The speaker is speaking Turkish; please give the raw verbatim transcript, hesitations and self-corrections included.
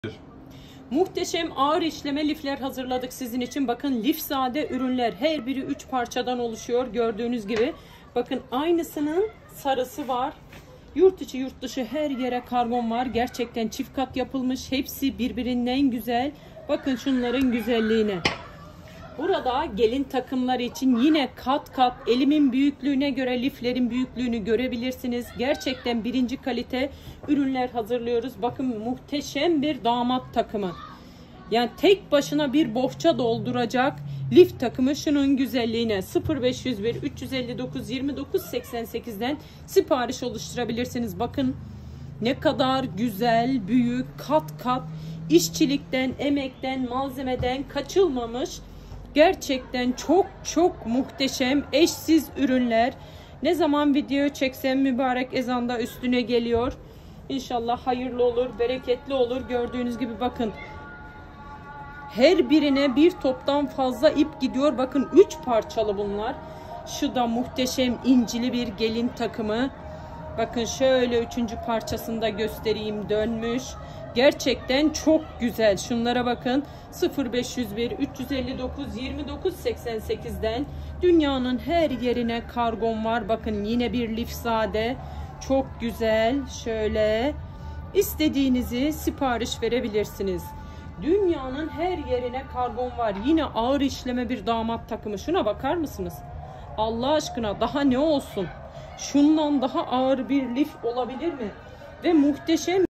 Muhteşem ağır işleme lifler hazırladık sizin için. Bakın lifzade ürünler, her biri üç parçadan oluşuyor gördüğünüz gibi. Bakın aynısının sarısı var. Yurt içi yurt dışı her yere kargon var. Gerçekten çift kat yapılmış. Hepsi birbirinden güzel. Bakın şunların güzelliğine. Burada gelin takımları için yine kat kat elimin büyüklüğüne göre liflerin büyüklüğünü görebilirsiniz. Gerçekten birinci kalite ürünler hazırlıyoruz. Bakın muhteşem bir damat takımı. Yani tek başına bir bohça dolduracak lif takımı, şunun güzelliğine. Sıfır beş yüz bir üç yüz elli dokuz yirmi dokuz seksen sekizden sipariş oluşturabilirsiniz. Bakın ne kadar güzel, büyük, kat kat işçilikten, emekten, malzemeden kaçılmamış. Gerçekten çok çok muhteşem, eşsiz ürünler. Ne zaman video çeksem mübarek ezanda üstüne geliyor. İnşallah hayırlı olur, bereketli olur. Gördüğünüz gibi bakın. Her birine bir toptan fazla ip gidiyor. Bakın üç parçalı bunlar. Şu da muhteşem incili bir gelin takımı. Bakın şöyle üçüncü parçasını da göstereyim, dönmüş. Gerçekten çok güzel. Şunlara bakın. sıfır beş yüz bir üç yüz elli dokuz yirmi dokuz seksen sekizden dünyanın her yerine kargon var. Bakın yine bir lifzade. Çok güzel. Şöyle istediğinizi sipariş verebilirsiniz. Dünyanın her yerine kargon var. Yine ağır işleme bir damat takımı. Şuna bakar mısınız? Allah aşkına daha ne olsun? Şundan daha ağır bir lif olabilir mi? Ve muhteşem